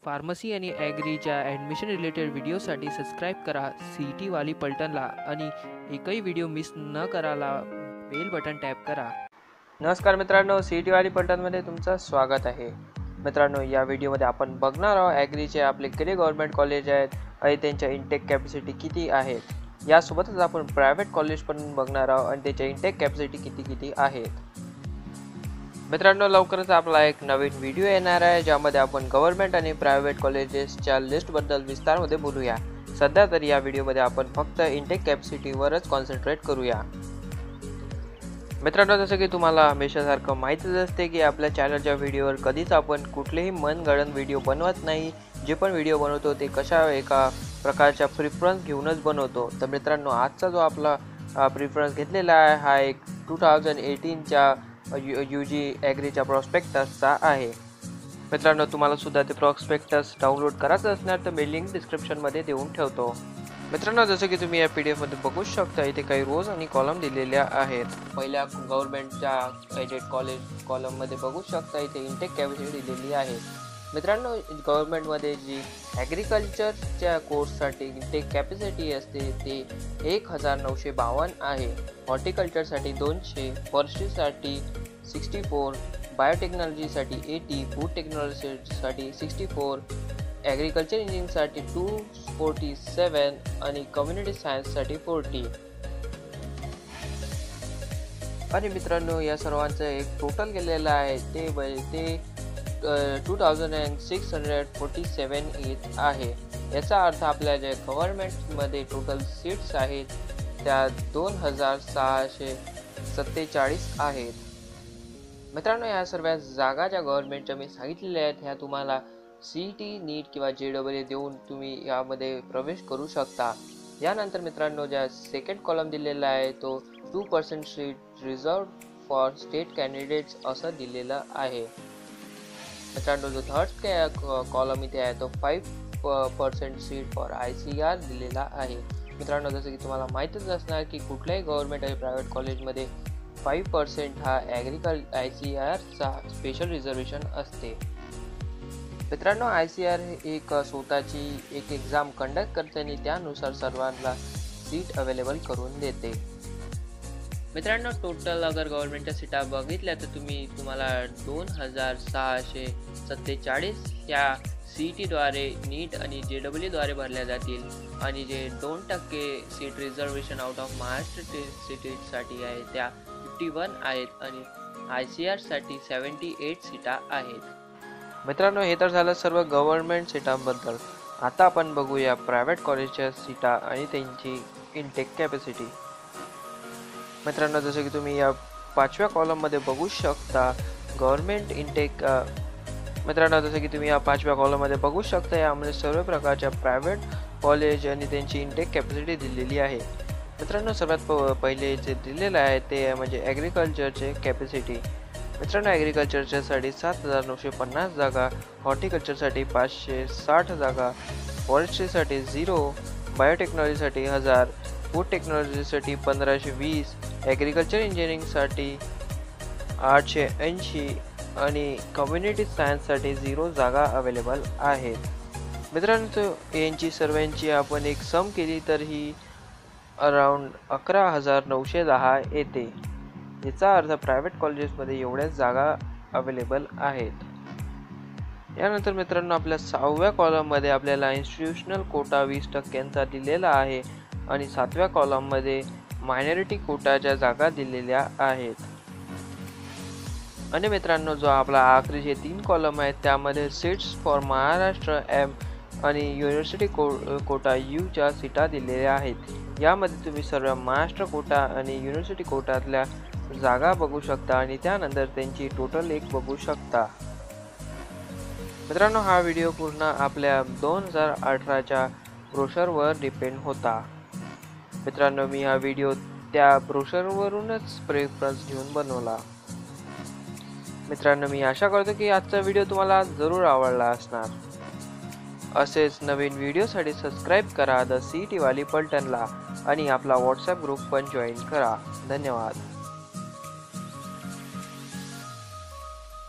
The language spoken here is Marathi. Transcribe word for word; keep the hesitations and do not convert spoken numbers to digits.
फार्मसी आणि ॲग्रीच्या ॲडमिशन रिलेटेड व्हिडिओसाठी सबस्क्राईब करा सी ई टी वाली पलटनला आणि एकही व्हिडिओ मिस न करायला बेल बटन टॅप करा. नमस्कार मित्रांनो, सी ई टी वाली पलटनमध्ये तुमचं स्वागत आहे. मित्रांनो, या व्हिडिओमध्ये आपण बघणार आहोत ॲग्रीचे आपले किती गव्हर्नमेंट कॉलेज आहेत आणि त्यांच्या इंटेक कॅपॅसिटी किती आहेत. यासोबतच आपण प्रायव्हेट कॉलेज पण बघणार आहोत आणि त्याच्या इंटेक कॅपॅसिटी किती किती आहेत. मित्रांनो, लवकरच आपला एक नवीन व्हिडिओ येणार आहे ज्यामध्ये आपण गव्हर्नमेंट आणि प्रायव्हेट कॉलेजेसच्या लिस्टबद्दल विस्तारमध्ये बोलूया. सध्या तर या व्हिडिओमध्ये आपण फक्त इंटेक कॅपॅसिटीवरच कॉन्सन्ट्रेट करूया. मित्रांनो, जसं की तुम्हाला हमेशासारखं माहीतच असते की आपल्या चॅनलच्या व्हिडिओवर कधीच आपण कुठलेही मनगढंत व्हिडिओ बनवत नाही. जे पण व्हिडिओ बनवतो ते कशा एका प्रकारच्या प्रिफरन्स घेऊनच बनवतो. तर मित्रांनो, आजचा जो आपला प्रिफरन्स घेतलेला आहे हा एक टू थाउजंड एटीनच्या यू यू जी ॲग्रीच्या प्रॉस्पेक्टसचा आहे. मित्रांनो, तुम्हाला सुद्धा ते प्रॉस्पेक्टस डाउनलोड करायचं असणार तर मी लिंक डिस्क्रिप्शनमध्ये देऊन ठेवतो. मित्रांनो, जसं की तुम्ही या पी डी एफमध्ये बघू शकता, इथे काही रोज आणि कॉलम दिलेल्या आहेत. पहिल्या गव्हर्नमेंटच्या एडेड कॉलेज कॉलममध्ये बघू शकता इथे इंटेक कॅपॅसिटी दिलेली आहे. मित्रांनो, गव्हर्नमेंटमध्ये जी ॲग्रिकल्चरच्या कोर्ससाठी इंटेक कॅपॅसिटी असते ते एक हजार नऊशे बावन्न आहे. हॉर्टिकल्चरसाठी दोनशे, फॉरेस्ट्रीसाठी सिक्स्टी फोर, बायोटेक्नॉलॉजीसाठी एटी, फूड टेक्नॉलॉजीसाठी सिक्स्टी फोर, ॲग्रिकल्चर इंजिनिअरिंगसाठी टू फोर्टी सेवन आणि कम्युनिटी सायन्ससाठी फोर्टी. आणि मित्रांनो, या सर्वांचं एक टोटल केलेलं आहे ते ते two thousand and six hundred forty seven येत आहे. याचा अर्थ आपल्या ज्या गव्हर्नमेंटमध्ये टोटल सीट्स आहेत त्या दोन हजार सहाशे सत्तेचाळीस आहेत. मित्रांनो, या सर्व जागा ज्या गव्हर्नमेंटच्या मी सांगितलेल्या आहेत ह्या तुम्हाला सी ई टी, नीट किंवा जे डबल ई देऊन तुम्ही यामध्ये प्रवेश करू शकता. यानंतर मित्रांनो, ज्या सेकंड कॉलम दिलेला आहे तो two percent seat reserve for state candidates असं दिलेलं आहे. मित्रांनो, जो थर्ड कॉलम इथे आहे तो five percent seat for I C R दिलेला आहे. मित्रांनो, जसं की तुम्हाला माहीतच असणार की कुठल्याही गव्हर्नमेंट आणि प्रायव्हेट कॉलेजमध्ये फाईव्ह पर्सेंट हा ॲग्रिकल आय सी आरचा स्पेशल रिझर्वेशन असते. मित्रांनो, आय सी आर एक स्वतःची एक एक्झाम कंडक्ट करते आणि त्यानुसार सर्वांना सीट अवेलेबल करून देते. मित्रांनो, टोटल अगर गव्हर्नमेंटच्या सीटा बघितल्या तर तुम्ही तुम्हाला दोन हजार सहाशे सत्तेचाळीस ह्या सी ई टीद्वारे, नीट आणि जे डबल ईद्वारे भरल्या जातील आणि जे दोन टक्के seat reservation out of Maharashtra सिटीसाठी आहे त्या फिफ्टी वन आहेत आणि आय सी आरसाठी सेवन्टी एट सीटा आहेत. मित्रांनो, हे तर झालं सर्व गव्हर्नमेंट सीटांबद्दल. आता आपण बघूया प्रायव्हेट कॉलेजच्या सीटा आणि त्यांची इंटेक कॅपॅसिटी. मित्रांनो, जसं की तुम्ही या पाचव्या कॉलममध्ये बघू शकता गव्हर्नमेंट इंटेक मित्रांनो जसं की तुम्ही या पाचव्या कॉलममध्ये बघू शकता यामध्ये सर्व प्रकारच्या प्रायव्हेट कॉलेज आणि त्यांची इंटेक कॅपॅसिटी दिलेली आहे. मित्रांनो, सर्वात प पहिले जे दिलेलं आहे ते म्हणजे ॲग्रिकल्चरचे कॅपॅसिटी. मित्रांनो, ॲग्रिकल्चरच्यासाठी सात हजार नऊशे पन्नास जागा, हॉर्टिकल्चरसाठी पाचशे साठ जागा, फॉरेस्ट्रीसाठी झिरो, बायोटेक्नॉलॉजीसाठी हजार, फूड टेक्नॉलॉजीसाठी पंधराशे वीस, ॲग्रिकल्चर इंजिनिअरिंगसाठी आठशे ऐंशी आणि कम्युनिटी सायन्ससाठी झिरो जागा अवेलेबल आहेत. मित्रांनो, यांची सर्वांची आपण एक सम केली तर ही अराउंड अकरा हजार नऊशे दहा येते. याचा अर्थ प्रायव्हेट कॉलेजेसमध्ये एवढ्याच जागा अवेलेबल आहेत. यानंतर मित्रांनो, आपल्या सहाव्या कॉलममध्ये आपल्याला इन्स्टिट्यूशनल कोटा वीस टक्क्यांचा दिलेला आहे आणि सातव्या कॉलममध्ये मायनॉरिटी कोटाच्या जागा दिलेल्या आहेत. आणि मित्रांनो, जो आपला आखरी जे तीन कॉलम आहेत त्यामध्ये सीट्स फॉर महाराष्ट्र एम आणि युनिव्हर्सिटी को कोटा यूच्या सीटा दिलेल्या आहेत. यामध्ये तुम्ही सर्व महाराष्ट्र कोटा आणि युनिव्हर्सिटी कोटातल्या जागा बघू शकता आणि त्यानंतर त्यांची टोटल एक बघू शकता. मित्रांनो, हा व्हिडिओ पूर्ण आपल्या दोन हजार अठराच्या ब्रोशरवर डिपेंड होता. मित्रांनो, मी हा व्हिडिओ त्या ब्रोशरवरूनच प्रेफरन्स घेऊन बनवला. मित्रांनो, मी आशा करतो की आजचा व्हिडिओ तुम्हाला जरूर आवडला असणार. असेच नवीन व्हिडिओसाठी सबस्क्राईब करा द सी ई टी वाली पलटनला आणि आपला व्हॉट्सॲप ग्रुप पण जॉईन करा. धन्यवाद.